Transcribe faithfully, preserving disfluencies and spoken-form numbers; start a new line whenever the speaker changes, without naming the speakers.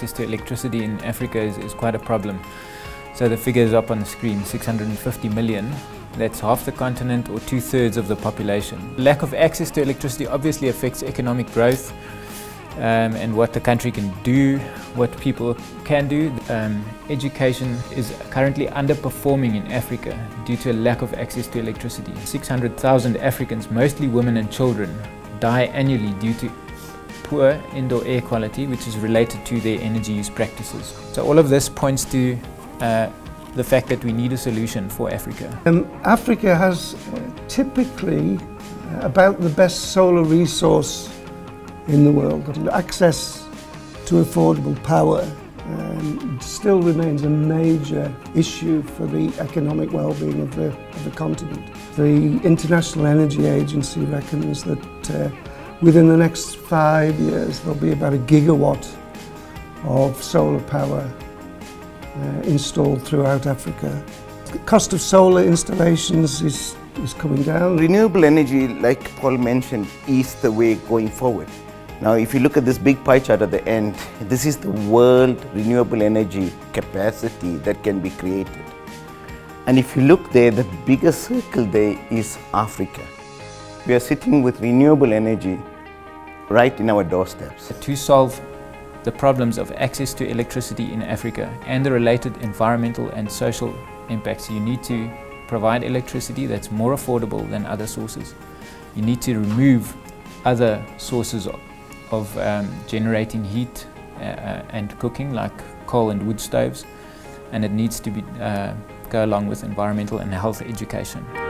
access to electricity in Africa is, is quite a problem. So the figure is up on the screen, six hundred fifty million. That's half the continent or two-thirds of the population. Lack of access to electricity obviously affects economic growth um, and what the country can do, what people can do. Um, education is currently underperforming in Africa due to a lack of access to electricity. six hundred thousand Africans, mostly women and children, die annually due to poor indoor air quality, which is related to their energy use practices. So all of this points to uh, the fact that we need a solution for Africa.
Um, Africa has uh, typically uh, about the best solar resource in the world. Access to affordable power um, still remains a major issue for the economic well-being of the, of the continent. The International Energy Agency reckons that uh, within the next five years there'll be about a gigawatt of solar power Uh, installed throughout Africa. The cost of solar installations is, is coming down.
Renewable energy, like Paul mentioned, is the way going forward. Now, if you look at this big pie chart at the end, this is the world renewable energy capacity that can be created. And if you look there, the biggest circle there is Africa. We are sitting with renewable energy right in our doorsteps.
To solve the problems of access to electricity in Africa and the related environmental and social impacts, you need to provide electricity that's more affordable than other sources. You need to remove other sources of, of um, generating heat uh, and cooking, like coal and wood stoves, and it needs to be, uh, go along with environmental and health education.